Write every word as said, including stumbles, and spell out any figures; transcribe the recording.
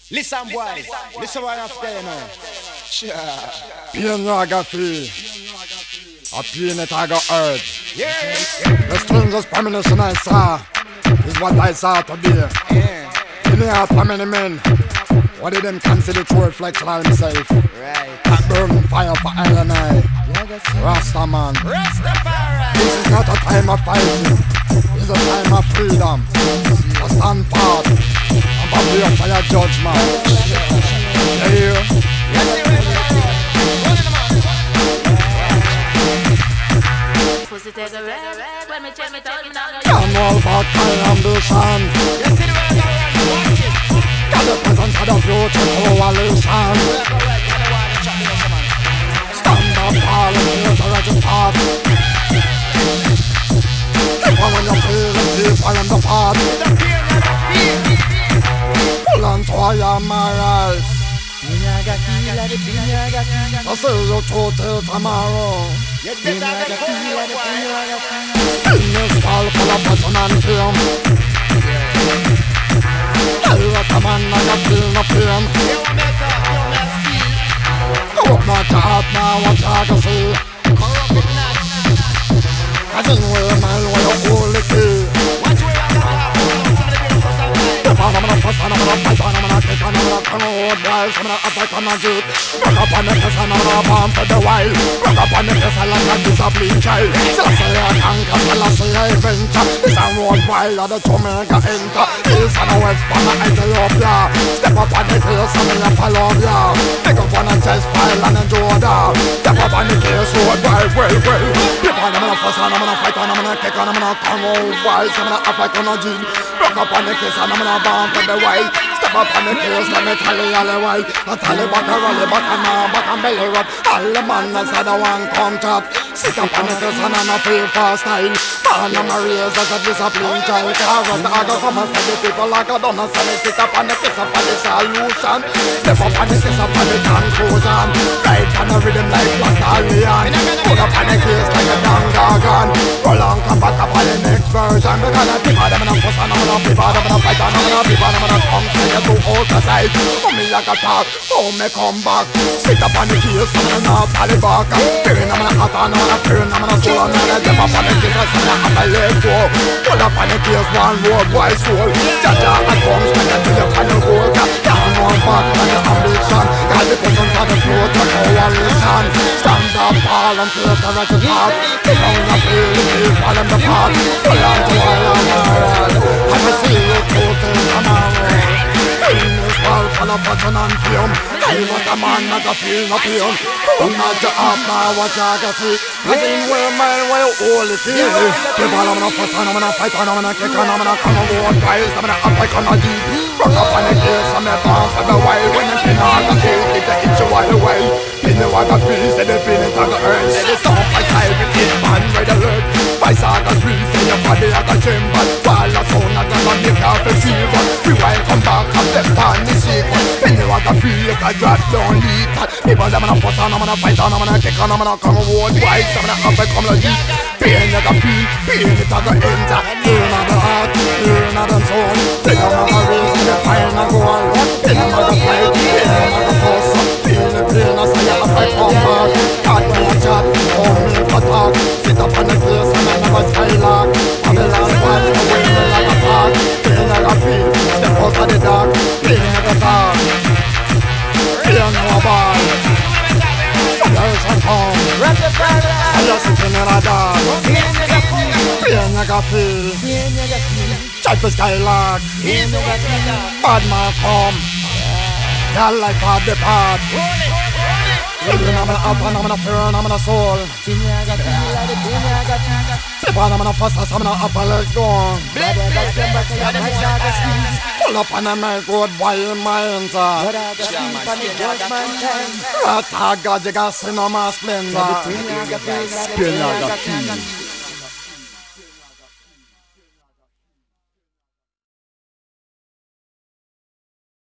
Listen, boys. Listen what I'm saying now. Sure. Pain you got feel. A pain that I got hurt. Yeah. The strangest premonition I saw is what I saw today. Yeah. In the heart, how many men? What did them consider true reflection of himself? Right. A burning fire for I and I. Rasta man. Rastafari. This is not a time of fighting. This is a time of freedom. So stand forth and prepare for your judgment. You hear? Pussy take a red, when me check me tell me now. Can't know about my ambition. Got the present for the future coalition. Stand up tall and here to register. Keep on when you feel it, keep on the path. Pull on to your morals. I'll see you through till tomorrow. You did that before. In this world full of passion and fame, tell us a man I got feel no pain. Open up your heart now, what you can see. I think we're my way to hold the key. I'm gonna fuss and I'm gonna fight and I'm gonna kick and I'm gonna come out wild. I'm gonna attack and I'm gonna shoot. Rock up on the place and I'm gonna bomb for the wild. Rock up on the place like a disciplined child. Still I say I conquer, still I say I venture. This a road wild and the Jamaica enter. Hills and the west from the Ethiopia. Step up on the hills and me a follow ya. Pick up on the chest file and enjoy that. Step up on the case road wild, well, well. People I'm gonna fuss and I'm gonna fight and I'm gonna kick and I'm gonna come out wild. So I'm gonna attack and I'm gonna gene. Rock up on the place and I'm gonna bomb for the wild. Step up on the place, let me tell you all the while. I tell you back and rally back and now back and belly rub. All the man that's had a one come top. Sit up on the place and I'm a feel for style. Man, I'm a raise as a disciplined child. Cause I go come and say the people like I don't say me. Sit up on the place for the solution. Step up on the place for the conclusion. Right on the rhythm like Pascalian. Put up on the case like a damn gargan. Roll on, come back up on the next version. Because I keep on them and I'm fuss and I'm gonna keep on them and I'm fight and I'm gonna keep on them and I'm come say you to outside. Oh me like a talk, oh me come back. Sit up on the case and I'm not tally back. Fearing I'm gonna hot and I'm gonna fearing I'm gonna soul and I'm gonna jump up on the case and I'm gonna let go. Pull up on the case, one road, wide soul. Jaja and comes when you do your kind of work. Down one back like your ambition. Cause the presence of the flow to coalition. Stand up all and take the right to talk. Take on the field, keep all in the park. Pull on to all of my I will see you through till tomorrow. In this world full of passion and fume, I was a man that I feel no pain. Don't not to have now what you can see. I think we're my way all the thing. People I'm gonna fuss and I'm gonna fight and I'm gonna kick and I'm gonna come and walk wild. I'm gonna attack on the deep. Rock up on the case and me bounce for the wild. When you spin all the kill, keep the itch all the way. In the water feel, say the feeling I got earned. Say the sound like siren, it man red alert. Vice I got real, say your body like a chamber. While the sound I got on the car for silver. We wild come back and step on the sequence. In the water feel, you can drop down leak. People I'm gonna fuss and I'm gonna fight and I'm gonna kick and I'm gonna come road wide. So I'm gonna have to come like this. Pain you can feel, pain it I got enter. Pain of the heart, pain of the soul. Pain of the reason, the fire of gold. Pain of the fight, pain of the force. Pain the pain I say I fight come back. Cut me a chat, hold me for talk. Sit up on the place and I never skylark. I'm the last one, I win me like a park. Pain I feel, step out of the dark. Pain of the dark, pain of a bar. Girls and come, I just sitting in a dark. Pain I feel, check the skylark. Bad man come, your life had the part. Living I'm gonna up and I'm gonna fear and I'm gonna soul. People I'm gonna fuss us, I'm gonna up and let go. Pull up and I make good while my hands are. Rat God, you got see no more splendor. Spin like a